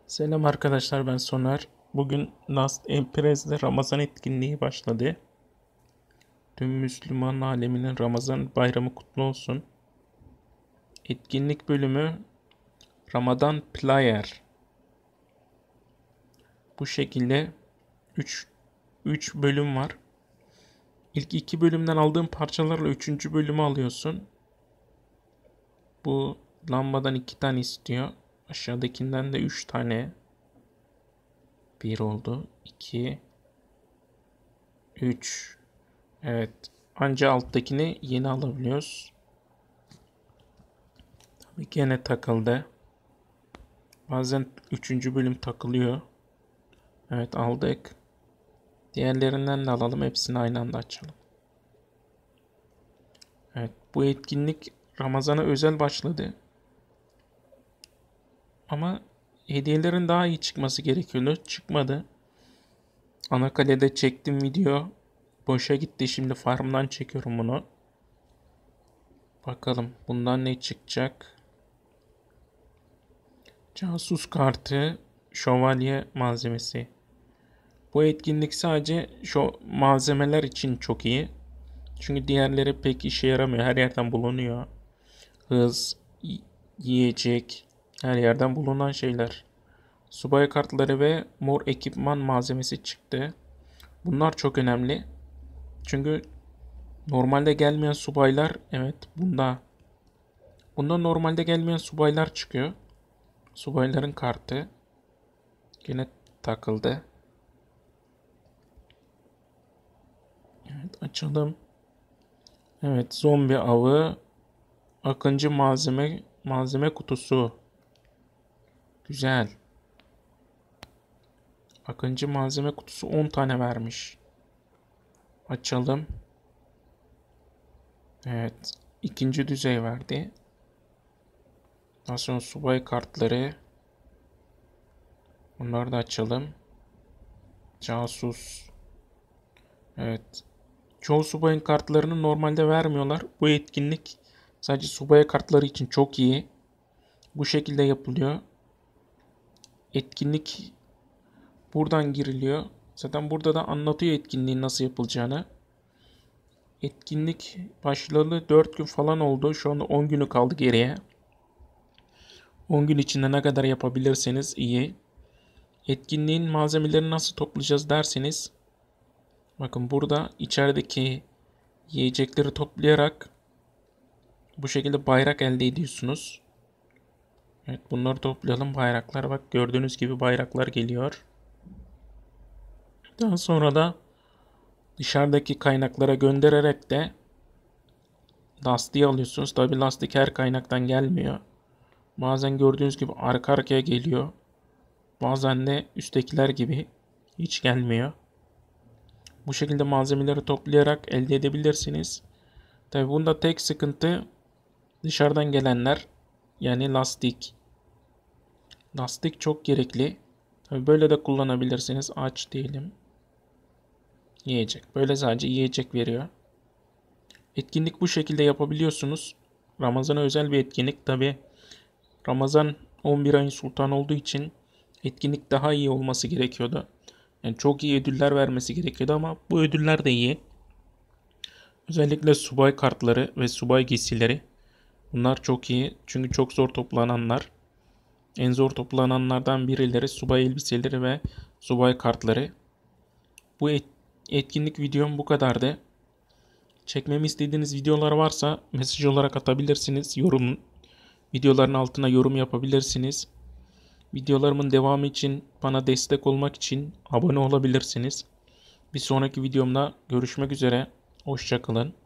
Selam arkadaşlar, ben Soner. Bugün Last Empress'de Ramazan etkinliği başladı. Tüm Müslüman aleminin Ramazan bayramı kutlu olsun. Etkinlik bölümü Ramadan Player. Bu şekilde 3 bölüm var. İlk 2 bölümden aldığın parçalarla 3. bölümü alıyorsun. Bu lambadan 2 tane istiyor. Aşağıdakinden de 3 tane. 1 oldu. 2 3. Evet. Anca alttakini yeni alabiliyoruz. Tabii gene takıldı. Bazen 3. bölüm takılıyor. Evet, aldık. Diğerlerinden de alalım. Hepsini aynı anda açalım. Evet, bu etkinlik Ramazan'a özel başladı. Ama hediyelerin daha iyi çıkması gerekiyordu. Çıkmadı. Anakalede çektim video. Boşa gitti. Şimdi farmdan çekiyorum bunu. Bakalım bundan ne çıkacak. Casus kartı, şövalye malzemesi. Bu etkinlik sadece şu malzemeler için çok iyi. Çünkü diğerleri pek işe yaramıyor. Her yerden bulunuyor. Hız, yiyecek, her yerden bulunan şeyler. Subay kartları ve mor ekipman malzemesi çıktı. Bunlar çok önemli. Çünkü normalde gelmeyen subaylar, evet, bunda normalde gelmeyen subaylar çıkıyor. Subayların kartı yine takıldı. Evet, açalım. Evet, zombi avı, akıncı malzeme kutusu. Güzel. Akıncı malzeme kutusu 10 tane vermiş. Açalım. Evet, ikinci düzey verdi. Daha sonra subay kartları. Bunları da açalım. Casus. Evet. Çoğu subayın kartlarını normalde vermiyorlar. Bu etkinlik sadece subay kartları için çok iyi. Bu şekilde yapılıyor. Etkinlik buradan giriliyor. Zaten burada da anlatıyor etkinliğin nasıl yapılacağını. Etkinlik başladı 4 gün falan oldu. Şu anda 10 günü kaldı geriye. 10 gün içinde ne kadar yapabilirseniz iyi. Etkinliğin malzemelerini nasıl toplayacağız derseniz, bakın burada içerideki yiyecekleri toplayarak bu şekilde bayrak elde ediyorsunuz. Evet, bunları toplayalım, bayraklar, bak gördüğünüz gibi bayraklar geliyor. Daha sonra da dışarıdaki kaynaklara göndererek de lastiği alıyorsunuz. Tabi lastik her kaynaktan gelmiyor. Bazen gördüğünüz gibi arka arkaya geliyor. Bazen de üsttekiler gibi hiç gelmiyor. Bu şekilde malzemeleri toplayarak elde edebilirsiniz. Tabi bunda tek sıkıntı dışarıdan gelenler, yani lastik. Lastik çok gerekli. Tabi böyle de kullanabilirsiniz. Aç diyelim. Yiyecek. Böyle sadece yiyecek veriyor. Etkinlik bu şekilde yapabiliyorsunuz. Ramazan'a özel bir etkinlik. Tabi Ramazan 11 ayın sultanı olduğu için etkinlik daha iyi olması gerekiyordu. Yani çok iyi ödüller vermesi gerekiyordu ama bu ödüller de iyi. Özellikle subay kartları ve subay giysileri. Bunlar çok iyi. Çünkü çok zor toplananlar. En zor toplananlardan birileri subay elbiseleri ve subay kartları. Bu etkinlik videom bu kadardı. Çekmemi istediğiniz videolar varsa mesaj olarak atabilirsiniz. Videoların altına yorum yapabilirsiniz. Videolarımın devamı için bana destek olmak için abone olabilirsiniz. Bir sonraki videomda görüşmek üzere. Hoşça kalın.